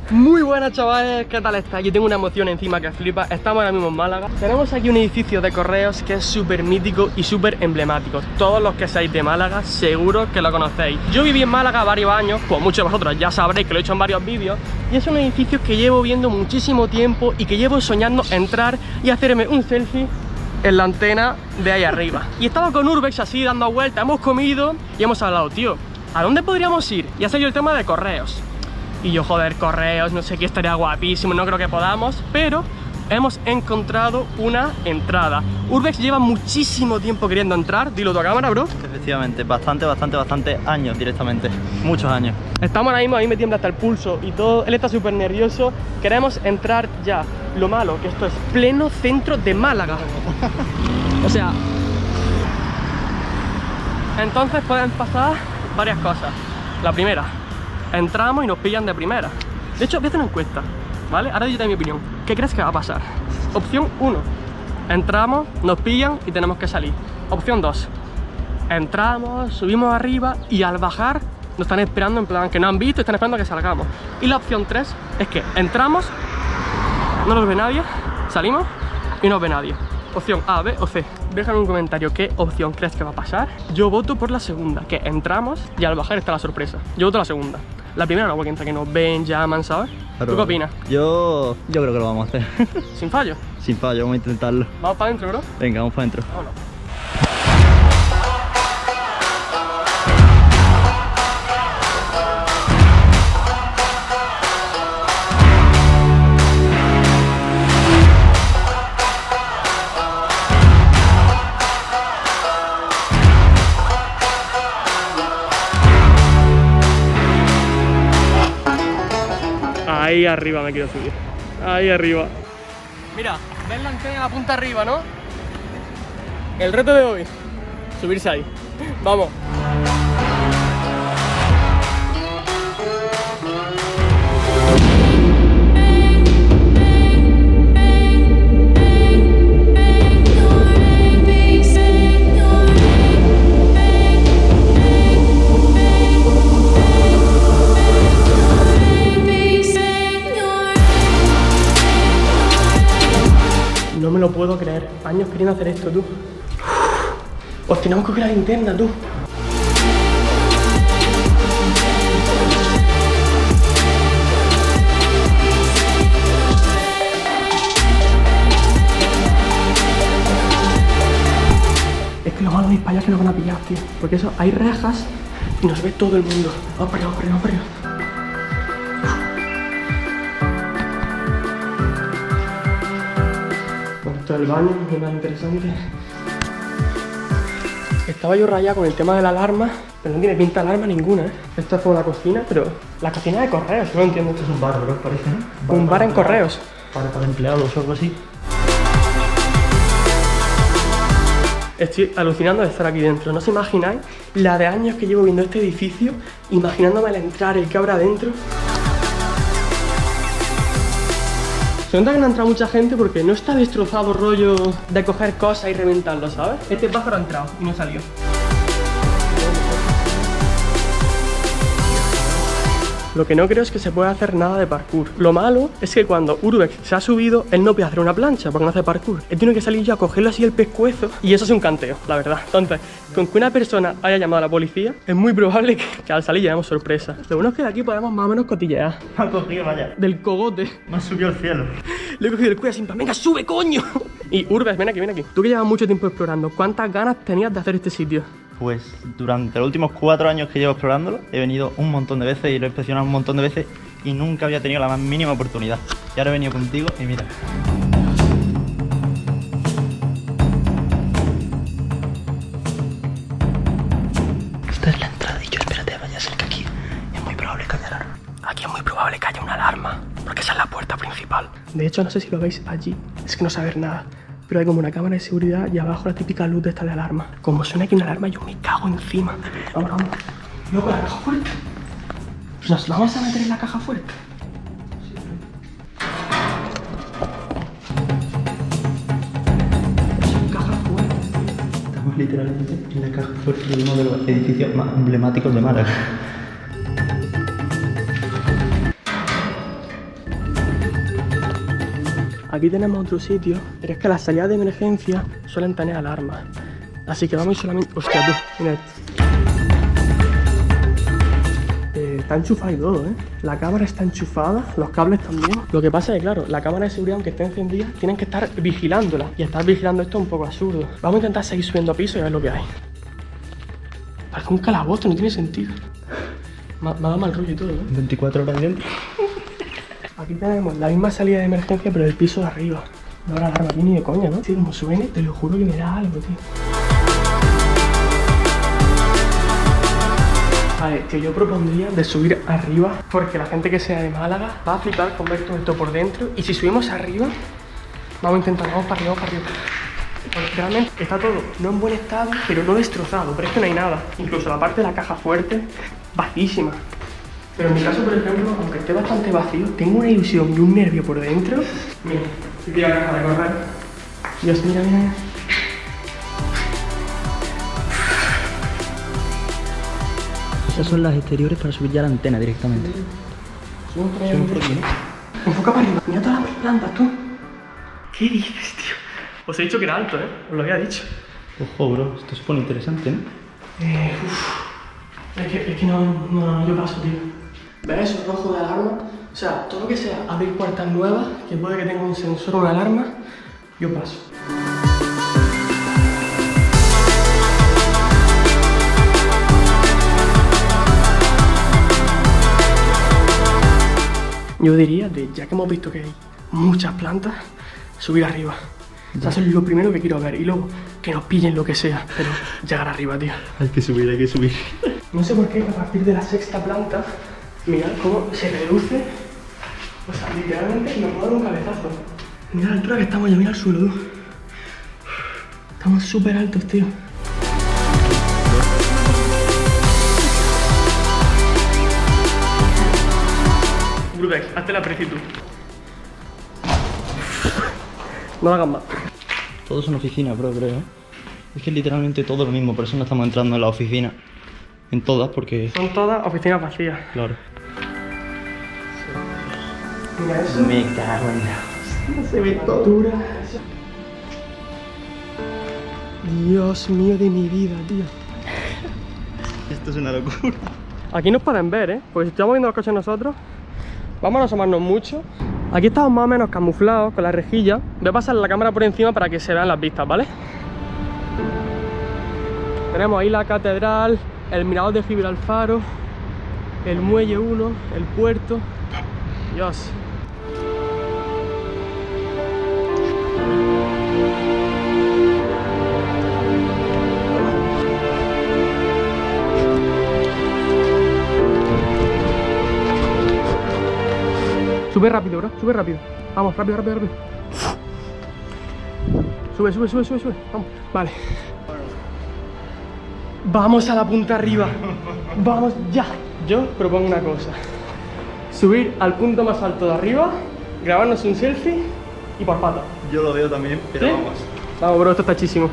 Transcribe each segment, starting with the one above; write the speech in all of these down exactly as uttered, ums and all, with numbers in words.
Muy buenas chavales, ¿qué tal estáis? Yo tengo una emoción encima que flipa. Estamos ahora mismo en Málaga. Tenemos aquí un edificio de correos que es súper mítico y súper emblemático. Todos los que seáis de Málaga seguro que lo conocéis. Yo viví en Málaga varios años, pues muchos de vosotros ya sabréis que lo he hecho en varios vídeos. Y es un edificio que llevo viendo muchísimo tiempo y que llevo soñando entrar y hacerme un selfie en la antena de ahí arriba. Y estaba con Urbex así dando vueltas, hemos comido y hemos hablado, tío, ¿a dónde podríamos ir? Y ha salido el tema de correos. Y yo, joder, correos, no sé qué, estaría guapísimo, no creo que podamos, pero hemos encontrado una entrada. Urbex lleva muchísimo tiempo queriendo entrar, dilo tu cámara, bro. Efectivamente, bastante, bastante, bastante años directamente, muchos años. Estamos ahora mismo, a mí me tiembla hasta el pulso y todo, él está súper nervioso, queremos entrar ya. Lo malo, que esto es pleno centro de Málaga. O sea, entonces pueden pasar varias cosas. La primera, entramos y nos pillan de primera. De hecho, voy a hacer una encuesta, ¿vale? Ahora yo te doy mi opinión. ¿Qué crees que va a pasar? Opción uno, entramos, nos pillan y tenemos que salir. Opción dos, entramos, subimos arriba y al bajar nos están esperando en plan que no han visto y están esperando a que salgamos. Y la opción tres es que entramos, no nos ve nadie, salimos y no nos ve nadie. Opción A, B o C. Déjame un comentario qué opción crees que va a pasar. Yo voto por la segunda, que entramos y al bajar está la sorpresa. Yo voto la segunda. La primera no, porque entre que nos ven, llaman, ¿sabes? Claro. ¿Tú qué opinas? Yo, yo creo que lo vamos a hacer. ¿Sin fallo? Sin fallo, vamos a intentarlo. ¿Vamos para adentro, bro? Venga, vamos para adentro. Vámonos. Ahí arriba me quiero subir. Ahí arriba. Mira, ves la antena en la punta arriba, ¿no? El reto de hoy, subirse ahí. Vamos. No me lo puedo creer, años queriendo hacer esto, tú. Os tenemos que coger la linterna, tú. Es que lo malo de ir para allá es que nos van a pillar, tío. Porque eso, hay rejas y nos ve todo el mundo. Vamos para allá, vamos para allá, vamos para allá. Esto es el baño, es más interesante. Estaba yo rayado con el tema de la alarma, pero no tiene pinta de alarma ninguna, ¿eh? Esto es como la cocina, pero la cocina de correos, no lo entiendo. Esto es un bar, bro, parece, ¿no? Un bar, un bar en correos. Para, para empleados o algo así. Estoy alucinando de estar aquí dentro. No os imagináis la de años que llevo viendo este edificio, imaginándome al entrar, el que habrá dentro. Se nota que no ha entrado mucha gente porque no está destrozado rollo de coger cosas y reventarlo, ¿sabes? Este pájaro ha entrado y no salió. Lo que no creo es que se pueda hacer nada de parkour. Lo malo es que cuando Urbex se ha subido, él no puede hacer una plancha porque no hace parkour. Él tiene que salir yo a cogerlo así el pescuezo y eso es un canteo, la verdad. Entonces, con que una persona haya llamado a la policía, es muy probable que, que al salir llevemos sorpresa. Lo bueno es que de aquí podemos más o menos cotillear. Me ha cogido, vaya. Del cogote. Me ha subido al cielo. Le he cogido el cuello así, venga, sube, coño. Y Urbex, ven aquí, ven aquí. Tú que llevas mucho tiempo explorando, ¿cuántas ganas tenías de hacer este sitio? Pues durante los últimos cuatro años que llevo explorándolo, he venido un montón de veces y lo he inspeccionado un montón de veces y nunca había tenido la más mínima oportunidad. Y ahora he venido contigo y mira. Esta es la entrada y yo, espérate, vaya cerca aquí. Es muy probable que haya alarma. Aquí es muy probable que haya una alarma, porque esa es la puerta principal. De hecho, no sé si lo veis allí, es que no saber nada. Pero hay como una cámara de seguridad y abajo la típica luz de esta de alarma. Como suena aquí una alarma, yo me cago encima. Vamos, vamos. Luego la caja fuerte. Pues nos vamos a meter en la caja fuerte. Caja fuerte. Estamos literalmente en la caja fuerte de uno de los edificios más emblemáticos de Málaga. aquí tenemos otro sitio, pero es que las salidas de emergencia suelen tener alarmas. Así que vamos solamente... Hostia, tú, mira esto. Eh, está enchufado y todo, ¿eh? La cámara está enchufada, los cables también. Lo que pasa es que, claro, la cámara de seguridad, aunque esté encendida, tienen que estar vigilándola. Y estar vigilando esto es un poco absurdo. Vamos a intentar seguir subiendo a piso y a ver lo que hay. Parece un calabozo, no tiene sentido. Me, me ha dado mal rollo y todo, ¿eh? veinticuatro horas dentro. Aquí tenemos la misma salida de emergencia, pero del piso de arriba. No habrá alarma aquí ni de coña, ¿no? Tío, como suene, te lo juro que me da algo, tío. A ver, tío, yo propondría de subir arriba, porque la gente que sea de Málaga va a flipar con ver todo esto por dentro. Y si subimos arriba, vamos a intentar, vamos para arriba, vamos para arriba. Porque realmente está todo no en buen estado, pero no destrozado, pero es que no hay nada. Incluso la parte de la caja fuerte, vacísima. Pero en mi caso, por ejemplo, aunque esté bastante vacío, tengo una ilusión y un nervio por dentro. Mira, estoy la caja de correr. Dios, mira, mira. Esas son las exteriores para subir ya la antena directamente. Sube un poco, un poco, ¿no? Enfoca para arriba. Mira todas las plantas, tú. ¿Qué dices, tío? Os he dicho que era alto, ¿eh? Os lo había dicho. Ojo, bro, esto se pone interesante, ¿no? Eh, uff. Es que, es que no, no, no, yo paso, tío. ¿Ves eso rojo de alarma? O sea, todo lo que sea abrir puertas nuevas, que puede que tenga un sensor o una alarma, yo paso. Yo diría, de, ya que hemos visto que hay muchas plantas, subir arriba. O sea, eso es lo primero que quiero ver. Y luego, que nos pillen lo que sea, pero llegar arriba, tío. Hay que subir, hay que subir. No sé por qué a partir de la sexta planta, mirad cómo se reduce. O sea, literalmente nos va a dar un cabezazo. Mira la altura que estamos ya, mira el suelo, tú. Estamos súper altos, tío. Brubex, hazte la precitud. No lo hagas más. Todos son oficinas, bro, creo, ¿eh? Es que es literalmente todo lo mismo, por eso no estamos entrando en la oficina. En todas, porque... Son todas oficinas vacías. Claro. Mira eso. Me cago en la... No se ve todo. Dios mío de mi vida, tío. Esto es una locura. Aquí nos pueden ver, ¿eh? Porque si estamos viendo los coches nosotros, vamos a asomarnos mucho. Aquí estamos más o menos camuflados con la rejilla. Voy a pasar la cámara por encima para que se vean las vistas, ¿vale? Tenemos ahí la catedral, el mirador de Gibralfaro, el muelle uno, el puerto. Dios. Sube rápido, bro, sube rápido. Vamos, rápido, rápido, rápido. Sube, sube, sube, sube, sube. Vamos, vale. Vamos a la punta arriba. Vamos ya. Yo propongo una cosa. Subir al punto más alto de arriba, grabarnos un selfie y por pata. Yo lo veo también, pero ¿Sí? vamos. Vamos, bro, esto está chísimo.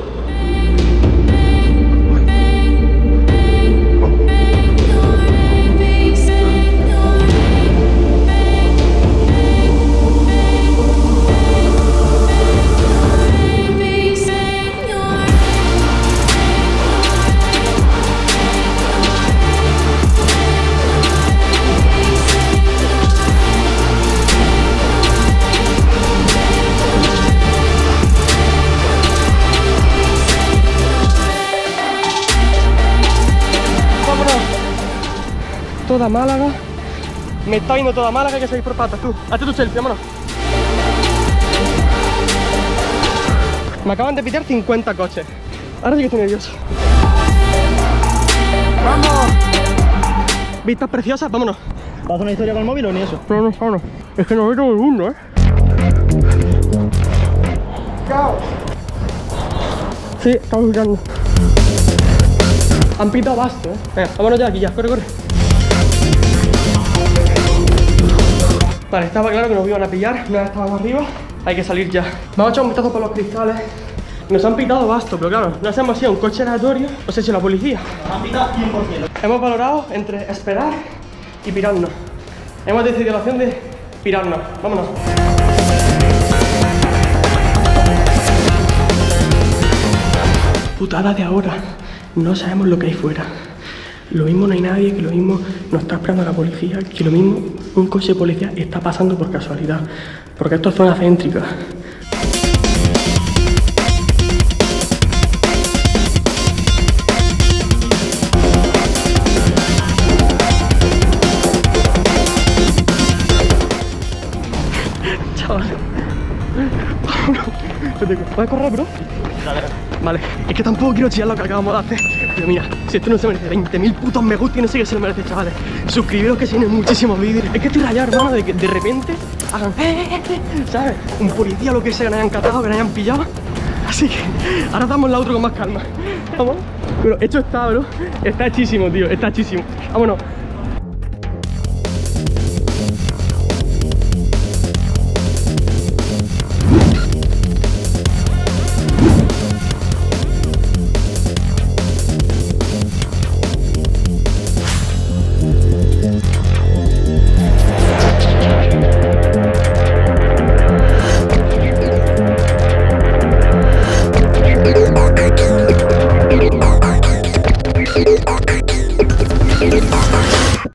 Toda Málaga. Me está viendo toda Málaga, hay que salir por patas, tú. Hazte tu selfie, vámonos. Me acaban de pitar cincuenta coches. Ahora sí que estoy nervioso. ¡Vamos! Vistas preciosas, vámonos. ¿Vas a hacer una historia con el móvil o ni eso? No, no, vámonos. Es que nos ve todo el mundo, ¿eh? ¡Chao! Sí, estamos mirando. Han pitado basto, ¿eh? Venga, vámonos ya aquí, ya. Corre, corre. Vale, estaba claro que nos iban a pillar. Una vez estábamos arriba, hay que salir ya. Vamos a echar un vistazo por los cristales. Nos han pitado basto, pero claro, no sabemos si es un coche aleatorio o si es la policía. Nos han pitado cien por ciento. Hemos valorado entre esperar y pirarnos. Hemos decidido la opción de pirarnos. Vámonos. putada de ahora. No sabemos lo que hay fuera. Lo mismo no hay nadie, que lo mismo nos está esperando la policía, que lo mismo un coche de policía está pasando por casualidad. Porque esto es zona céntrica. Chaval. ¿Puedes correr, bro? Vale, es que tampoco quiero chillar lo que acabamos de hacer. Pero mira, si esto no se merece veinte mil putos me gusta y no sé qué se lo merece, chavales. Suscribiros que se vienen muchísimos vídeos. Es que estoy rayado, hermano, de que de repente hagan, eh, eh, eh, ¿sabes? Un policía o lo que sea, que nos hayan catado, que nos hayan pillado. Así que ahora damos la otra con más calma. Vamos. Pero esto está, bro. Está hechísimo, tío. Está hechísimo. Vámonos. We'll be right back.